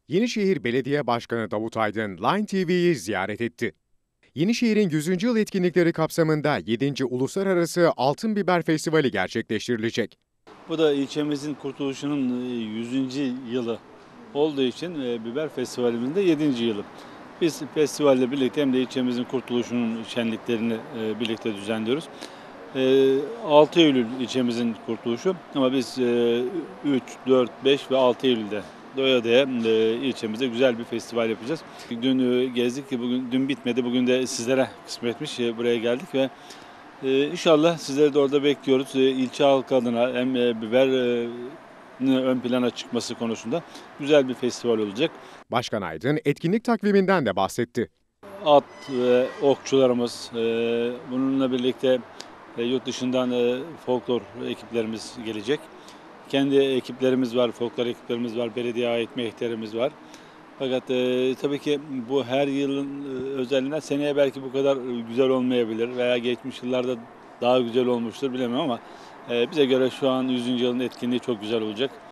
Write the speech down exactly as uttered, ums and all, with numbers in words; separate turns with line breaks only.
Yenişehir Belediye Başkanı Davut Aydın, Line T V'yi ziyaret etti. Yenişehir'in yüzüncü yıl etkinlikleri kapsamında yedinci Uluslararası Altın Biber Festivali gerçekleştirilecek.
Bu da ilçemizin kurtuluşunun yüzüncü yılı olduğu için e, Biber Festivalimizin de yedinci yılı. Biz festivalle birlikte hem de ilçemizin kurtuluşunun şenliklerini e, birlikte düzenliyoruz. E, altı Eylül ilçemizin kurtuluşu ama biz e, üç, dört, beş ve altı Eylül'de doya doya e, ilçemizde güzel bir festival yapacağız. Dün e, gezdik ki bugün dün bitmedi. Bugün de sizlere kısmetmiş e, buraya geldik ve e, inşallah sizleri de orada bekliyoruz. E, ilçe halkı adına hem e, biber e, ön plana çıkması konusunda güzel bir festival olacak.
Başkan Aydın etkinlik takviminden de bahsetti.
At ve okçularımız, e, bununla birlikte e, yurt dışından e, folklor ekiplerimiz gelecek. Kendi ekiplerimiz var, folklor ekiplerimiz var, belediye ait mehterimiz var. Fakat e, tabii ki bu her yılın e, özelliğinden seneye belki bu kadar güzel olmayabilir veya geçmiş yıllarda daha güzel olmuştur bilemem ama e, bize göre şu an yüzüncü yılın etkinliği çok güzel olacak.